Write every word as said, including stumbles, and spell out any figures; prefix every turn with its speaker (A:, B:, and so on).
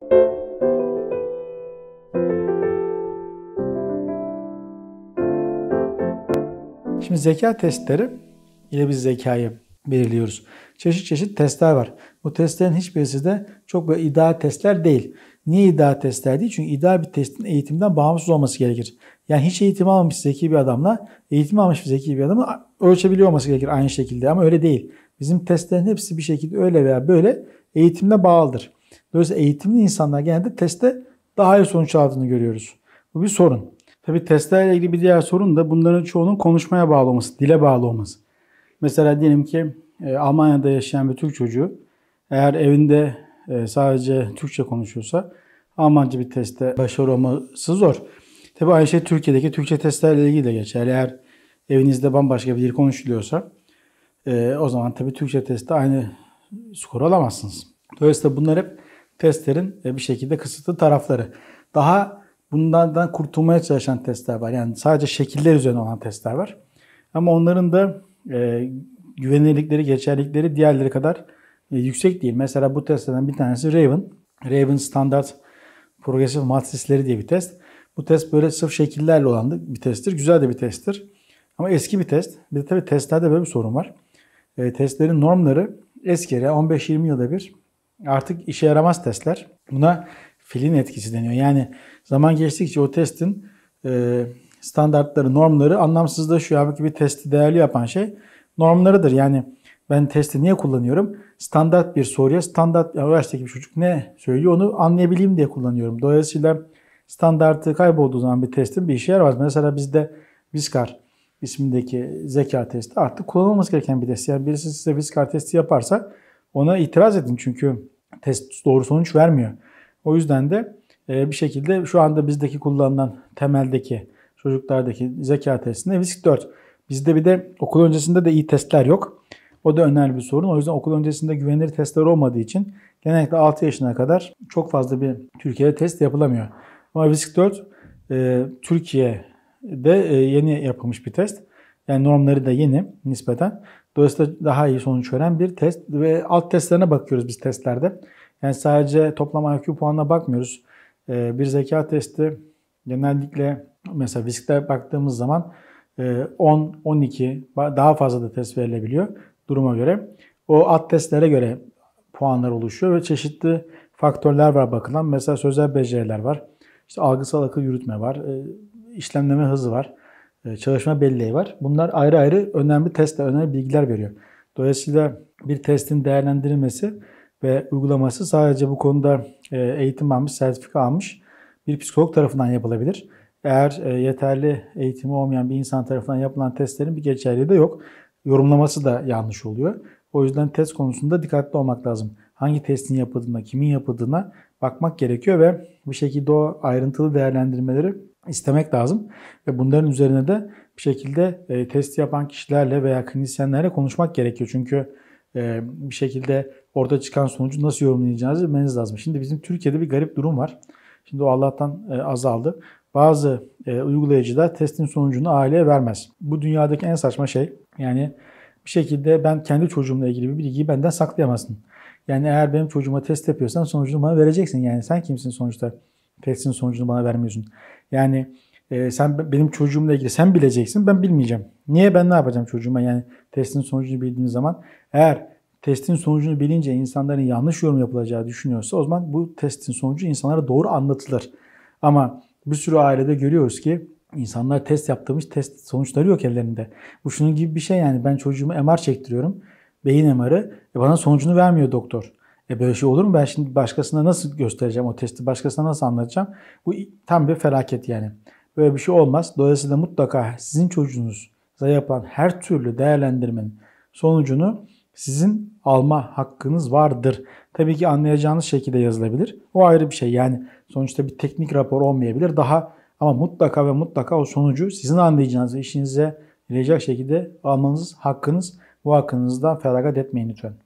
A: Şimdi zeka testleri ile biz zekayı belirliyoruz. Çeşit çeşit testler var. Bu testlerin hiçbirisi de çok böyle ideal testler değil. Niye ideal testler değil? Çünkü ideal bir testin eğitimden bağımsız olması gerekir. Yani hiç eğitim almamış zeki bir adamla eğitim almış bir zeki bir adamı ölçebiliyor olması gerekir aynı şekilde. Ama öyle değil. Bizim testlerin hepsi bir şekilde öyle veya böyle eğitimle bağlıdır. Dolayısıyla eğitimli insanlar genelde testte daha iyi sonuç aldığını görüyoruz. Bu bir sorun. Tabii testlerle ilgili bir diğer sorun da bunların çoğunun konuşmaya bağlı olması, dile bağlı olması. Mesela diyelim ki e, Almanya'da yaşayan bir Türk çocuğu eğer evinde e, sadece Türkçe konuşuyorsa Almanca bir testte başarılı olması zor. Tabii aynı şey Türkiye'deki Türkçe testlerle ilgili de geçerli. Eğer evinizde bambaşka bir dil konuşuluyorsa e, o zaman tabii Türkçe testte aynı skor alamazsınız. Dolayısıyla bunlar hep testlerin e, bir şekilde kısıtlı tarafları. Daha bunlardan kurtulmaya çalışan testler var. Yani sadece şekiller üzerine olan testler var. Ama onların da e, güvenilirlikleri, geçerlilikleri diğerleri kadar e, yüksek değil. Mesela bu testlerden bir tanesi Raven. Raven Standart Progresif Matrisleri diye bir test. Bu test böyle sırf şekillerle olan bir testtir. Güzel de bir testtir. Ama eski bir test. Bir de tabii testlerde böyle bir sorun var. E, testlerin normları eski. on beş yirmi yılda bir artık işe yaramaz testler. Buna filin etkisi deniyor. Yani zaman geçtikçe o testin e, standartları, normları anlamsızlaşıyor. Halbuki bir testi değerli yapan şey normlarıdır. Yani ben testi niye kullanıyorum? Standart bir soruya standart, yani üniversitedeki bir çocuk ne söylüyor onu anlayabileyim diye kullanıyorum. Dolayısıyla standartı kaybolduğu zaman bir testin bir işe yaramaz. Mesela bizde Vizcar ismindeki zeka testi artık kullanılması gereken bir test. Yani birisi size Vizcar testi yaparsa ona itiraz edin. Çünkü test doğru sonuç vermiyor. O yüzden de bir şekilde şu anda bizdeki kullanılan temeldeki çocuklardaki zeka testinde Vizc dört. Bizde bir de okul öncesinde de iyi testler yok. O da önemli bir sorun. O yüzden okul öncesinde güvenilir testler olmadığı için genellikle altı yaşına kadar çok fazla bir Türkiye'de test yapılamıyor. Ama Vizc dört e, Türkiye'de e, yeni yapılmış bir test. Yani normları da yeni nispeten. Dolayısıyla daha iyi sonuç veren bir test ve alt testlerine bakıyoruz biz testlerde. Yani sadece toplam I Q puanına bakmıyoruz. Bir zeka testi genellikle mesela Vizc'te baktığımız zaman on on iki daha fazla da test verilebiliyor duruma göre. O alt testlere göre puanlar oluşuyor ve çeşitli faktörler var bakılan. Mesela sözel beceriler var. İşte algısal akıl yürütme var. İşlemleme hızı var. Çalışma belleği var. Bunlar ayrı ayrı önemli testler, önemli bilgiler veriyor. Dolayısıyla bir testin değerlendirilmesi ve uygulaması sadece bu konuda eğitim almış, sertifika almış bir psikolog tarafından yapılabilir. Eğer yeterli eğitimi olmayan bir insan tarafından yapılan testlerin bir geçerliliği de yok. Yorumlaması da yanlış oluyor. O yüzden test konusunda dikkatli olmak lazım. Hangi testin yapıldığına, kimin yapıldığına bakmak gerekiyor ve bir şekilde o ayrıntılı değerlendirmeleri istemek lazım. Ve bunların üzerine de bir şekilde e, test yapan kişilerle veya klinisyenlerle konuşmak gerekiyor. Çünkü e, bir şekilde orada çıkan sonucu nasıl yorumlayacağınızı bilmeniz lazım. Şimdi bizim Türkiye'de bir garip durum var. Şimdi o Allah'tan e, azaldı. Bazı e, uygulayıcılar testin sonucunu aileye vermez. Bu dünyadaki en saçma şey. Yani bir şekilde ben kendi çocuğumla ilgili bir bilgiyi benden saklayamazsın. Yani eğer benim çocuğuma test yapıyorsan sonucunu bana vereceksin. Yani sen kimsin sonuçta? Testin sonucunu bana vermiyorsun. Yani e, sen benim çocuğumla ilgili sen bileceksin, ben bilmeyeceğim. Niye, ben ne yapacağım çocuğuma? Yani testin sonucunu bildiğim zaman eğer testin sonucunu bilince insanların yanlış yorum yapılacağı düşünüyorsa o zaman bu testin sonucu insanlara doğru anlatılır. Ama bir sürü ailede görüyoruz ki insanlar test yaptırmış, test sonuçları yok ellerinde. Bu şunun gibi bir şey, yani ben çocuğuma M R çektiriyorum. Beyin M R'ı. E bana sonucunu vermiyor doktor. E böyle şey olur mu? Ben şimdi başkasına nasıl göstereceğim o testi? Başkasına nasıl anlatacağım? Bu tam bir felaket yani. Böyle bir şey olmaz. Dolayısıyla mutlaka sizin çocuğunuza yapılan her türlü değerlendirmenin sonucunu sizin alma hakkınız vardır. Tabii ki anlayacağınız şekilde yazılabilir. O ayrı bir şey. Yani sonuçta bir teknik rapor olmayabilir. Daha ama mutlaka ve mutlaka o sonucu sizin anlayacağınız ve işinize yarayacak şekilde almanız hakkınız. Bu hakkınızdan feragat etmeyin lütfen.